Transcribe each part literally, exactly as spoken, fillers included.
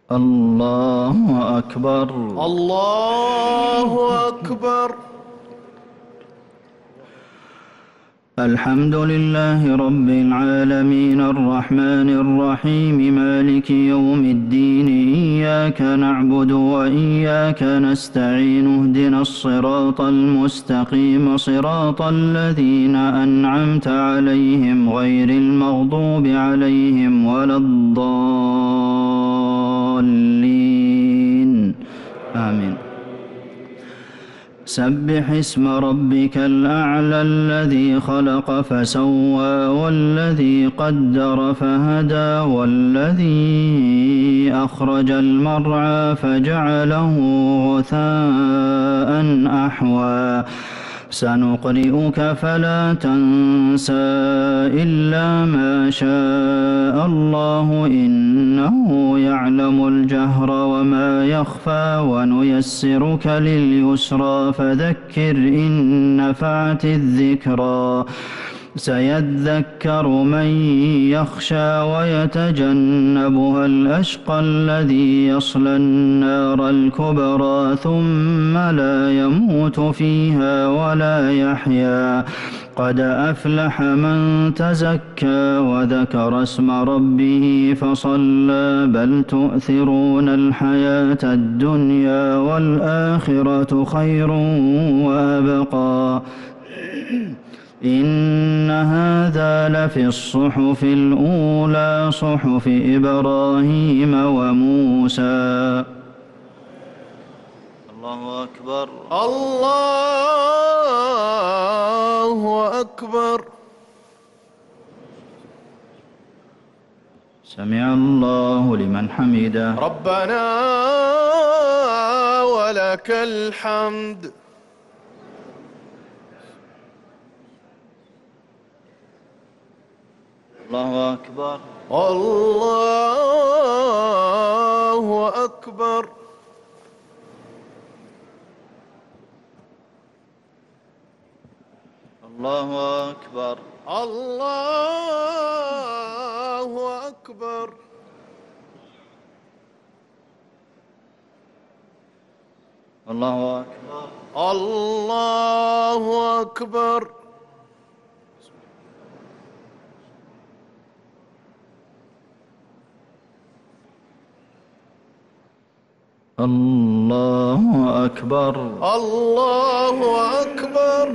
الله أكبر. الله أكبر. الحمد لله رب العالمين الرحمن الرحيم مالك يوم الدين إياك نعبد وإياك نستعين اهدنا الصراط المستقيم صراط الذين أنعمت عليهم غير المغضوب عليهم ولا الضالين آمين. سبح اسم ربك الأعلى الذي خلق فسوى والذي قدر فهدى والذي أخرج المرعى فجعله غثاء أحوى سنقرئك فلا تنسى إلا ما شاء الله إنه يعلم الجهر وما يخفى ونيسرك لليسرى فذكر إن نفعت الذكرى سيذكر من يخشى ويتجنبها الأشقى الذي يصلى النار الكبرى ثم لا يموت فيها ولا يحيا قد أفلح من تزكى وذكر اسم ربه فصلى بل تؤثرون الحياة الدنيا والآخرة خير وأبقى إن هذا لفي الصحف الأولى صحف إبراهيم وموسى. الله أكبر. الله أكبر. سمع الله لمن حمده. ربنا ولك الحمد. الله أكبر. الله أكبر. الله أكبر. الله أكبر. الله أكبر. الله أكبر. الله أكبر. الله أكبر.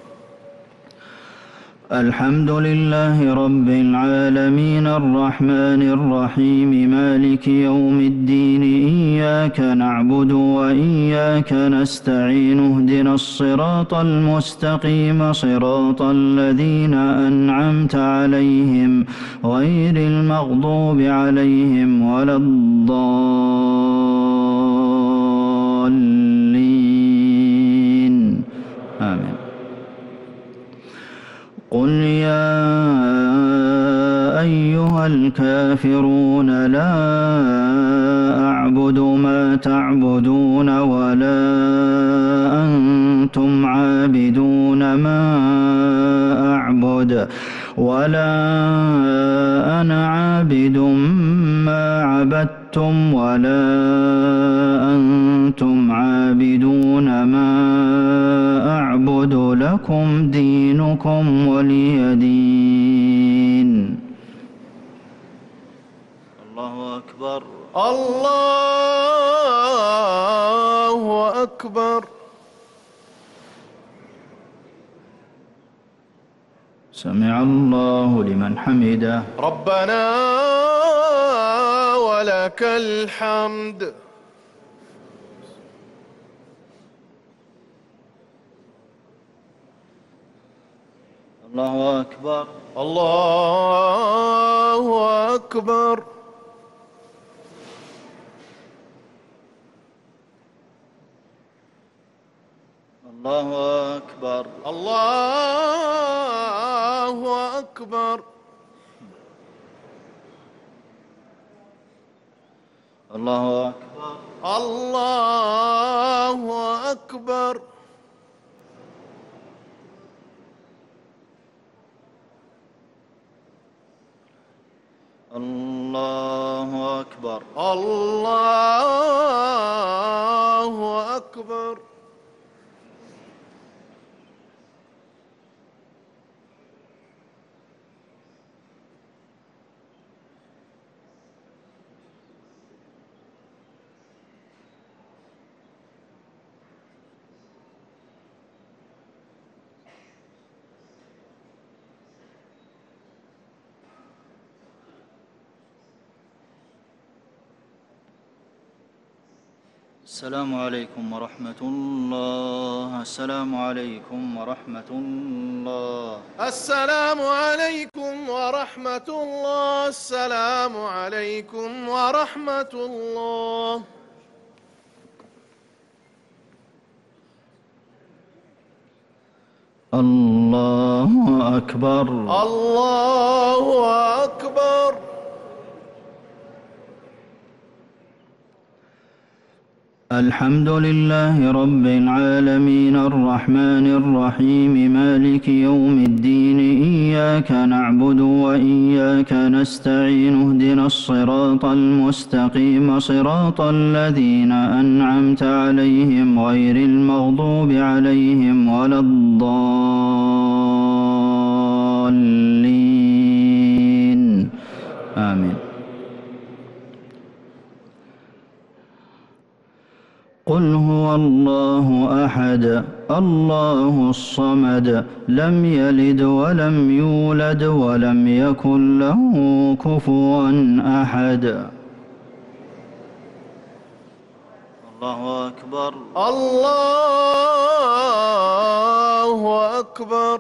الحمد لله رب العالمين الرحمن الرحيم مالك يوم الدين إياك نعبد وإياك نستعين اهدنا الصراط المستقيم صراط الذين أنعمت عليهم غير المغضوب عليهم ولا الضالين آمين. قل يا أيها الكافرون لا أعبد ما تعبدون ولا أنتم عابدون ما أعبد ولا أنا عابد ما عبدتم ولا أنتم عابدون ما أعبد لكم دينكم ولي دين. الله أكبر. الله أكبر. سمع الله لمن حمده. ربنا ولك الحمد. الله أكبر. الله أكبر. الله أكبر. الله أكبر. الله أكبر. الله أكبر. الله أكبر. الله أكبر. السلام عليكم ورحمة الله. السلام عليكم ورحمة الله. السلام عليكم ورحمة الله. السلام عليكم ورحمة الله. الله أكبر. الله أكبر. الحمد لله رب العالمين الرحمن الرحيم مالك يوم الدين إياك نعبد وإياك نستعين اهدنا الصراط المستقيم صراط الذين أنعمت عليهم غير المغضوب عليهم ولا الضالين آمين. قل هو الله أحد الله الصمد لم يلد ولم يولد ولم يكن له كفوا أحد. الله أكبر. الله أكبر.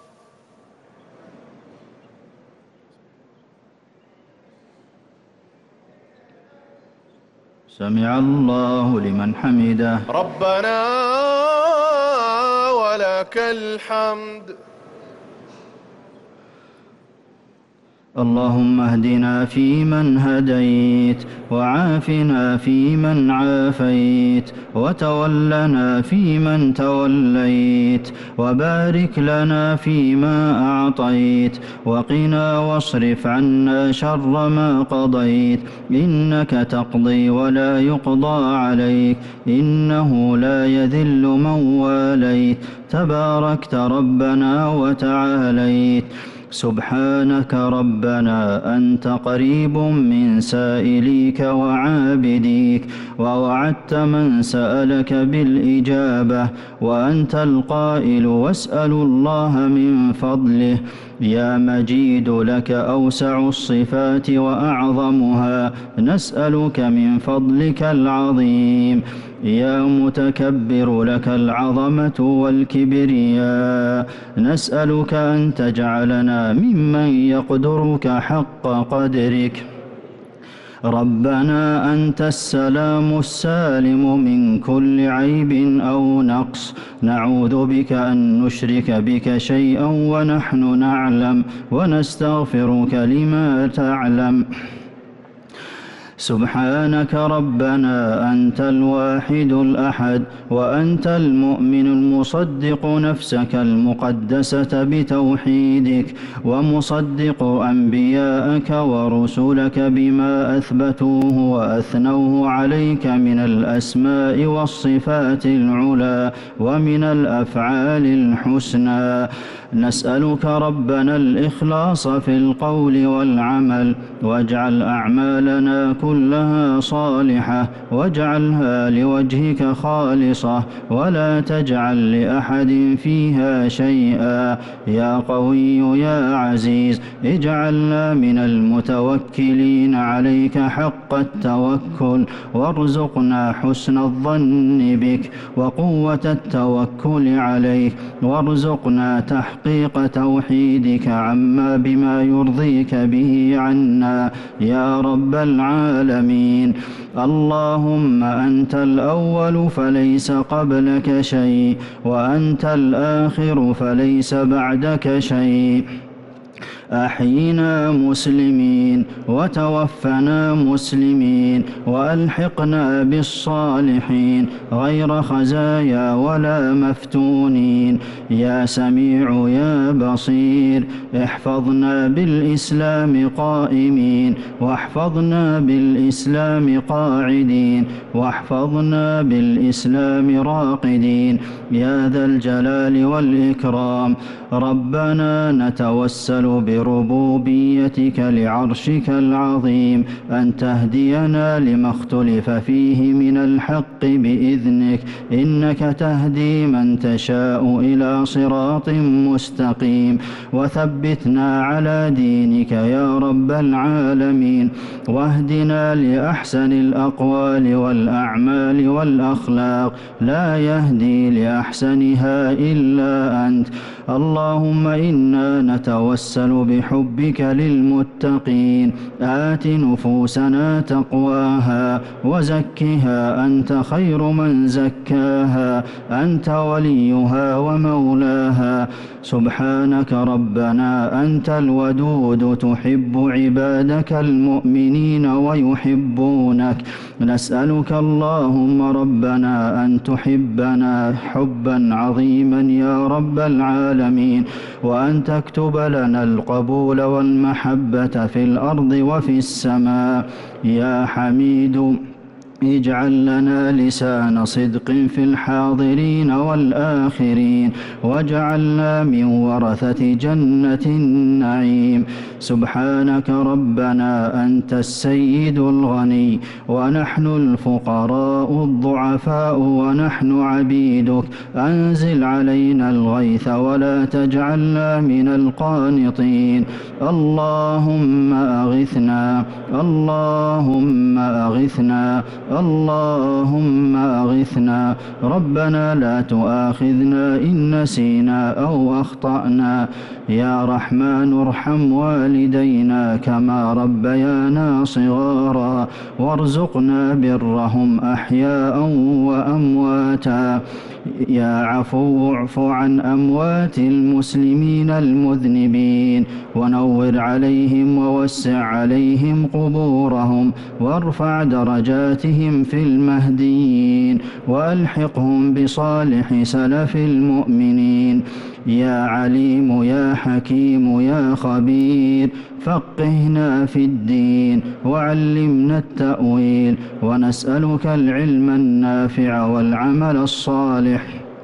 سمع الله لمن حمده. ربنا ولك الحمد. اللهم اهدنا فيمن هديت وعافنا فيمن عافيت وتولنا فيمن توليت وبارك لنا فيما أعطيت وقنا واصرف عنا شر ما قضيت إنك تقضي ولا يقضى عليك إنه لا يذل من واليت تباركت ربنا وتعاليت. سبحانك ربنا أنت قريب من سائليك وعابديك ووعدت من سألك بالإجابة وأنت القائل واسألوا الله من فضله. يا مجيد لك أوسع الصفات وأعظمها نسألك من فضلك العظيم. يا متكبر لك العظمة والكبرياء نسألك أن تجعلنا ممن يقدرك حق قدرك. ربنا أنت السلام السالم من كل عيب أو نقص نعوذ بك أن نشرك بك شيئا ونحن نعلم ونستغفرك لما تعلم. سبحانك ربنا أنت الواحد الأحد وأنت المؤمن المصدق نفسك المقدسة بتوحيدك ومصدق أنبياءك ورسلك بما أثبتوه وأثنوه عليك من الأسماء والصفات العلى ومن الأفعال الحسنى. نسألك ربنا الإخلاص في القول والعمل واجعل أعمالنا كلها صالحة واجعلها لوجهك خالصة ولا تجعل لأحد فيها شيئا. يا قوي يا عزيز اجعلنا من المتوكلين عليك حق التوكل وارزقنا حسن الظن بك وقوة التوكل عليك وارزقنا تحقيق توحيدك عما بما يرضيك به عنا يا رب العالمين. اللهم أنت الأول فليس قبلك شيء وأنت الآخر فليس بعدك شيء. أحينا مسلمين وتوفنا مسلمين وألحقنا بالصالحين غير خزايا ولا مفتونين. يا سميع يا بصير. احفظنا بالإسلام قائمين، واحفظنا بالإسلام قاعدين، واحفظنا بالإسلام راقدين يا ذا الجلال والإكرام. ربنا نتوسل بربوبيتك لعرشك العظيم أن تهدينا لما اختلف فيه من الحق بإذنك، إنك تهدي من تشاء إلى صراط مستقيم. وثبتنا على دينك يا رب العالمين، واهدنا لأحسن الأقوال والأعمال والأخلاق، لا يهدي لأحسنها إلا أنت. اللهم إنا نتوسل بحبك للمتقين، آت نفوسنا تقواها وزكها أنت خير من زكاها، أنت وليها ومولاها. سبحانك ربنا أنت الودود تحب عبادك المؤمنين ويحبونك. نسألك اللهم ربنا أن تحبنا حبا عظيما يا رب العالمين، وأن تكتب لنا القبول والمحبة في الأرض وفي السماء. يا حميد اجعل لنا لسان صدق في الحاضرين والآخرين، واجعلنا من ورثة جنة النعيم. سبحانك ربنا أنت السيد الغني، ونحن الفقراء الضعفاء، ونحن عبيدك. أنزل علينا الغيث ولا تجعلنا من القانطين. اللهم أغثنا، اللهم أغثنا، اللهم أغثنا. ربنا لا تؤاخذنا إن نسينا أو أخطأنا. يا رحمن ارحم والدينا كما ربيانا صغارا، وارزقنا برهم أحياء وأمواتا. يا عفو اعف عن أموات المسلمين المذنبين، ونور عليهم ووسع عليهم قبورهم، وارفع درجاتهم في المهديين، وألحقهم بصالح سلف المؤمنين. يا عليم يا حكيم يا خبير، فقهنا في الدين وعلمنا التأويل، ونسألك العلم النافع والعمل الصالح،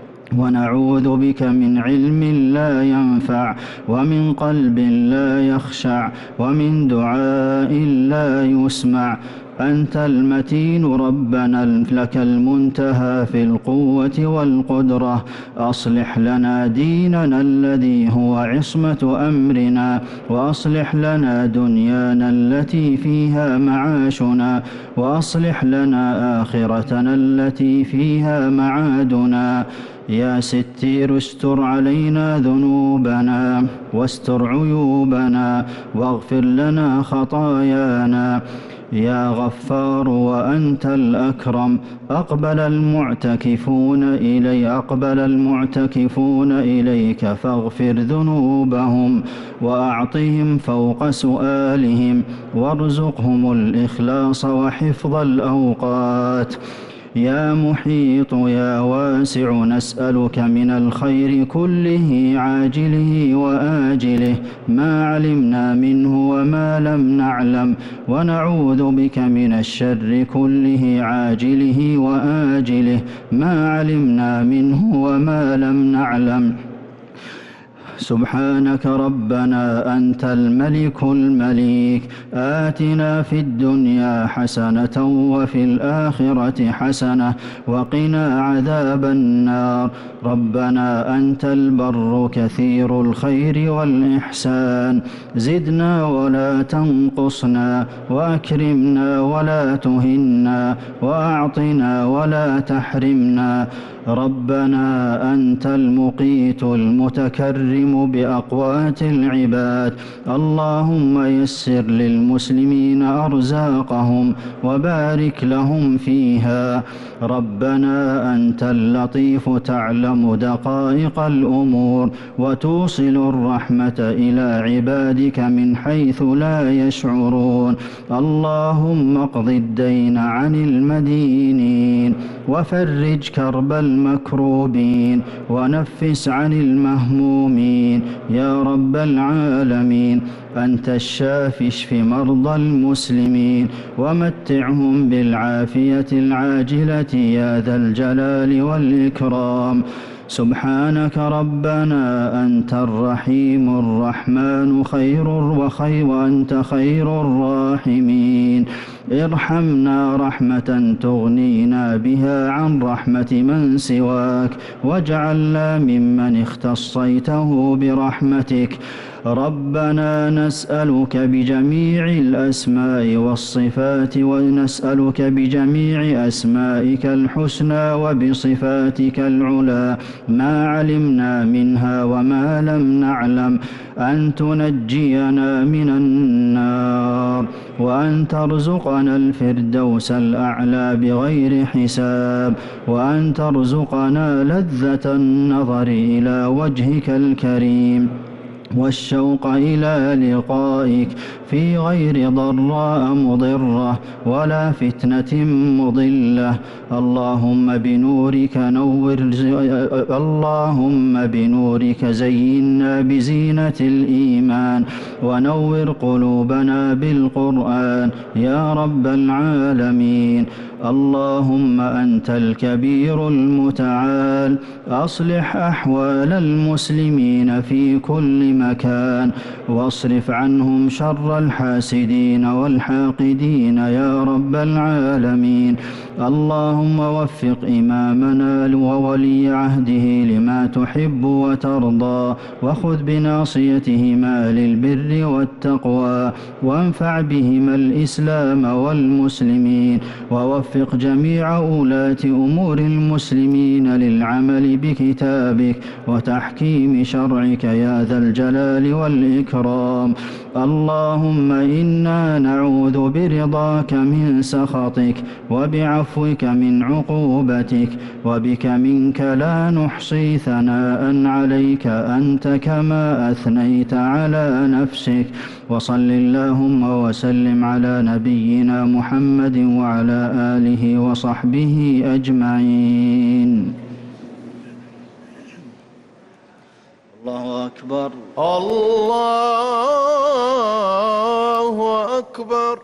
ونعوذ بك من علم لا ينفع، ومن قلب لا يخشع، ومن دعاء لا يسمع. أنت المتين ربنا، لك المنتهى في القوة والقدرة. أصلح لنا ديننا الذي هو عصمة أمرنا، وأصلح لنا دنيانا التي فيها معاشنا، وأصلح لنا آخرتنا التي فيها معادنا. يا ستير استر علينا ذنوبنا، واستر عيوبنا، واغفر لنا خطايانا. يا غفار وأنت الأكرم، أقبل المعتكفون إلي أقبل المعتكفون إليك فاغفر ذنوبهم، وأعطهم فوق سؤالهم، وارزقهم الإخلاص وحفظ الأوقات. يا محيط يا واسع، نسألك من الخير كله عاجله وآجله، ما علمنا منه وما لم نعلم، ونعوذ بك من الشر كله عاجله وآجله، ما علمنا منه وما لم نعلم. سبحانك ربنا أنت الملك المليك، آتنا في الدنيا حسنة وفي الآخرة حسنة وقنا عذاب النار. ربنا أنت البر كثير الخير والإحسان، زدنا ولا تنقصنا، وأكرمنا ولا تهنا، وأعطنا ولا تحرمنا. ربنا أنت المقيت المتكرم بأقوات العباد، اللهم يسر للمسلمين أرزاقهم وبارك لهم فيها. ربنا أنت اللطيف تعلم دقائق الأمور، وتوصل الرحمة إلى عبادك من حيث لا يشعرون. اللهم اقض الدين عن المدينين، وفرج كرب المكروبين ونفس عن المهمومين يا رب العالمين. أنت الشافي اشف مرضى المسلمين ومتعهم بالعافية العاجلة يا ذا الجلال والإكرام. سبحانك ربنا أنت الرحيم الرحمن خير وخير وأنت خير الراحمين. ارحمنا رحمة تغنينا بها عن رحمة من سواك واجعلنا ممن اختصيته برحمتك. ربنا نسألك بجميع الأسماء والصفات ونسألك بجميع أسمائك الحسنى وبصفاتك العلى ما علمنا منها وما لم نعلم أن تنجينا من النار وأن ترزقنا الفردوس الأعلى بغير حساب وأن ترزقنا لذة النظر إلى وجهك الكريم والشوق إلى لقائك في غير ضراء مضرة ولا فتنة مضلة. اللهم بنورك نور اللهم بنورك زينا بزينة الإيمان ونور قلوبنا بالقرآن يا رب العالمين. اللهم أنت الكبير المتعال أصلح أحوال المسلمين في كل مكان واصرف عنهم شر الحاسدين والحاقدين يا رب العالمين. اللهم وفق إمامنا وولي عهده لما تحب وترضى وخذ بناصيتهما للبر والتقوى وانفع بهما الإسلام والمسلمين ووفق جميع ولاة أمور المسلمين للعمل بكتابك وتحكيم شرعك يا ذا الجلال والإكرام. اللهم إنا نعوذ برضاك من سخطك وبعفوك من عقوبتك وبك منك لا نحصي ثناء عليك أنت كما أثنيت على نفسك. وصل اللهم وسلم على نبينا محمد وعلى آله وصحبه أجمعين. الله أكبر الله أكبر.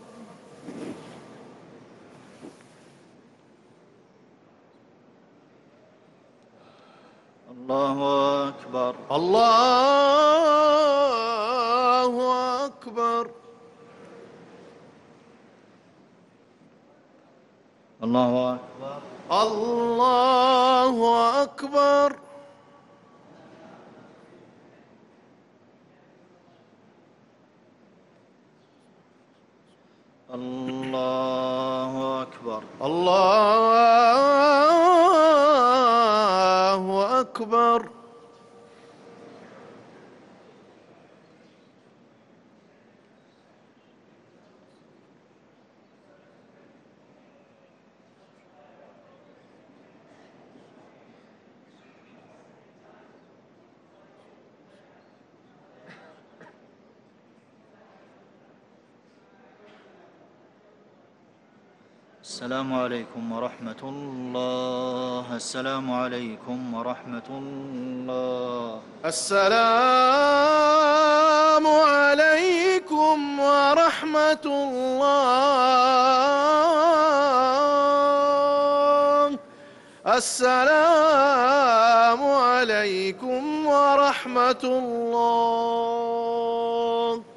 الله أكبر الله أكبر. الله أكبر الله أكبر. الله أكبر الله أكبر. السلام عليكم ورحمة الله. السلام عليكم ورحمة الله. السلام عليكم ورحمة الله. السلام عليكم ورحمة الله.